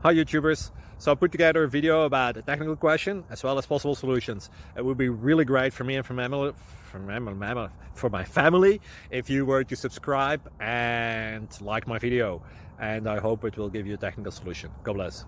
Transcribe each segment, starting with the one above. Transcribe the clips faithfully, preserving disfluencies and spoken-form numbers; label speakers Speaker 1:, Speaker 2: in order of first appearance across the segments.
Speaker 1: Hi YouTubers! So I put together a video about a technical question as well as possible solutions. It would be really great for me and for, my, for, my, for my family if you were to subscribe and like my video. And I hope it will give you a technical solution. God bless.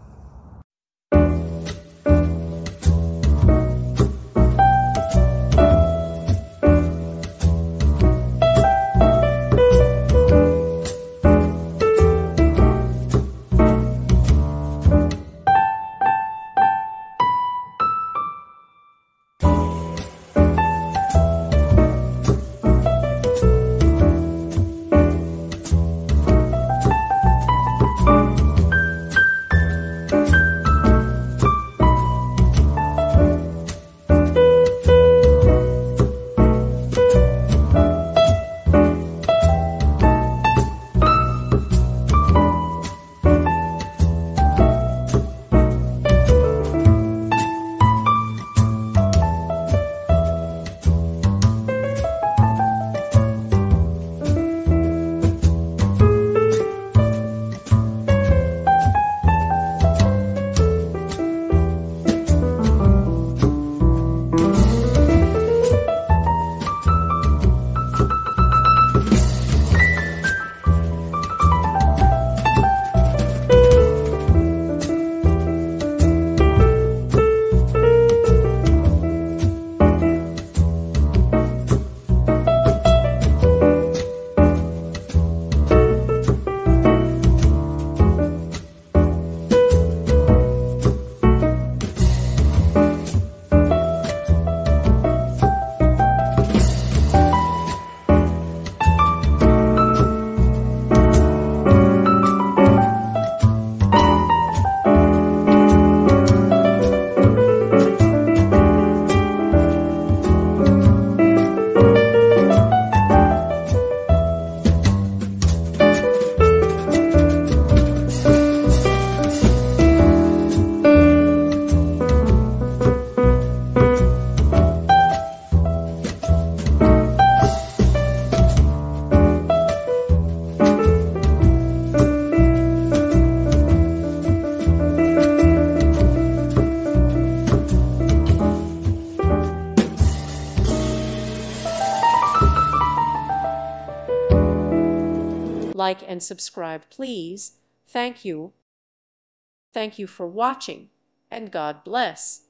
Speaker 2: Like and subscribe, please. Thank you. Thank you for watching, and God bless.